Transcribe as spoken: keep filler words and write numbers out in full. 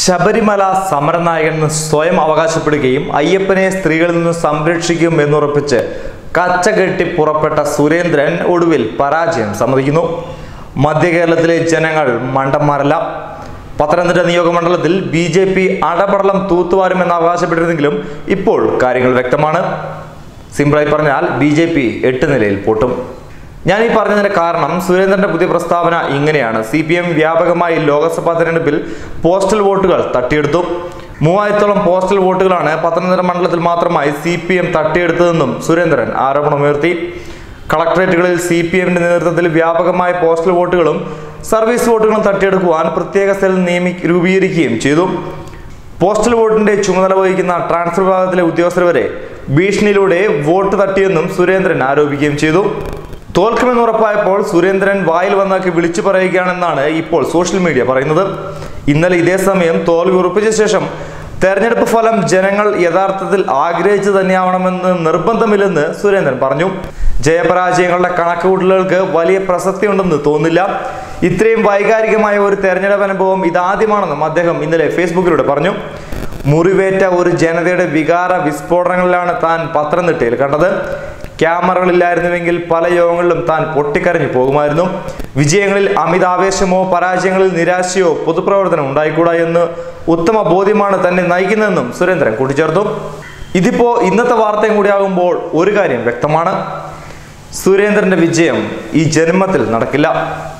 ശബരിമല സമരനായകൻ സ്വയം അവകാശപ്പെടുകയും അയ്യപ്പനെ സ്ത്രീകളിൽ നിന്ന് സംരക്ഷിക്കും എന്നുറപ്പിച്ച് കച്ചകെട്ടി പുറപ്പെട്ട സുരേന്ദ്രൻ ഒടുവിൽ പരാജയം സമ്മതിക്കുന്നു. മധ്യ കേരളത്തിലെ ജനങ്ങൾ മണ്ടന്മാരല്ല. പത്തനംതിട്ട നിയോജകമണ്ഡലത്തിൽ ബി ജെ പി അടപടലം തൂത്തുവാരുമെന്ന് അവകാശപ്പെട്ടിരുന്നെങ്കിലും ഇപ്പോൾ കാര്യങ്ങൾ വ്യക്തമാണ്. സിമ്പിളായി പറഞ്ഞാൽ ബി ജെ പി എട്ട് നിലയിൽ പൊട്ടും. ഞാൻ ഈ പറഞ്ഞതിന്റെ കാരണം സുരേന്ദ്രന്റെ പുതിയ പ്രസ്താവന ഇങ്ങനെയാണ്. സി പി എം വ്യാപകമായി ലോക്സഭാ തെരഞ്ഞെടുപ്പിൽ പോസ്റ്റൽ വോട്ടുകൾ തട്ടിയെടുത്തു. മൂവായിരത്തോളം പോസ്റ്റൽ വോട്ടുകളാണ് പത്തനംതിട്ട മണ്ഡലത്തിൽ മാത്രമായി സി പി എം തട്ടിയെടുത്തതെന്നും സുരേന്ദ്രൻ ആരോപണമുയർത്തി. കളക്ടറേറ്റുകളിൽ സി പി എമ്മിന്റെ നേതൃത്വത്തിൽ വ്യാപകമായ പോസ്റ്റൽ വോട്ടുകളും സർവീസ് വോട്ടുകളും തട്ടിയെടുക്കുവാൻ പ്രത്യേക സെൽ നിയമി രൂപീകരിക്കുകയും ചെയ്തു. പോസ്റ്റൽ വോട്ടിന്റെ ചുമതല വഹിക്കുന്ന ട്രാൻസ്ഫർ വിഭാഗത്തിലെ ഉദ്യോഗസ്ഥർ വരെ ഭീഷണിയിലൂടെ വോട്ട് തട്ടിയെന്നും സുരേന്ദ്രൻ ആരോപിക്കുകയും ചെയ്തു. തോൽക്കുമെന്ന് ഉറപ്പായപ്പോൾ സുരേന്ദ്രൻ വായിൽ വന്നാക്കി വിളിച്ചു പറയുകയാണെന്നാണ് ഇപ്പോൾ സോഷ്യൽ മീഡിയ പറയുന്നത്. ഇന്നലെ ഇതേ സമയം തോൽവി ഉറപ്പിച്ച ശേഷം തെരഞ്ഞെടുപ്പ് ഫലം ജനങ്ങൾ യഥാർത്ഥത്തിൽ ആഗ്രഹിച്ചു തന്നെയാവണമെന്ന് നിർബന്ധമില്ലെന്ന് സുരേന്ദ്രൻ പറഞ്ഞു. ജയപരാജയങ്ങളുടെ കണക്കുകൂട്ടലുകൾക്ക് വലിയ പ്രസക്തിയുണ്ടെന്ന് തോന്നില്ല. ഇത്രയും വൈകാരികമായ ഒരു തെരഞ്ഞെടുപ്പ് അനുഭവം ഇതാദ്യമാണെന്നും അദ്ദേഹം ഇന്നലെ ഫേസ്ബുക്കിലൂടെ പറഞ്ഞു. മുറിവേറ്റ ഒരു ജനതയുടെ വികാര വിസ്ഫോടനങ്ങളിലാണ് താൻ പത്തനംതിട്ടയിൽ കണ്ടത്. ക്യാമറകളില്ലായിരുന്നുവെങ്കിൽ പല യോഗങ്ങളിലും താൻ പൊട്ടിക്കരഞ്ഞു പോകുമായിരുന്നു. വിജയങ്ങളിൽ അമിതാവേശമോ പരാജയങ്ങളിൽ നിരാശയോ പൊതുപ്രവർത്തനം ഉണ്ടായിക്കൂടാ എന്ന് ഉത്തമ ബോധ്യമാണ് തന്നെ നയിക്കുന്നതെന്നും സുരേന്ദ്രൻ കൂട്ടിച്ചേർത്തു. ഇതിപ്പോ ഇന്നത്തെ വാർത്തയും കൂടിയാകുമ്പോൾ ഒരു കാര്യം വ്യക്തമാണ്: സുരേന്ദ്രന്റെ വിജയം ഈ ജന്മത്തിൽ നടക്കില്ല.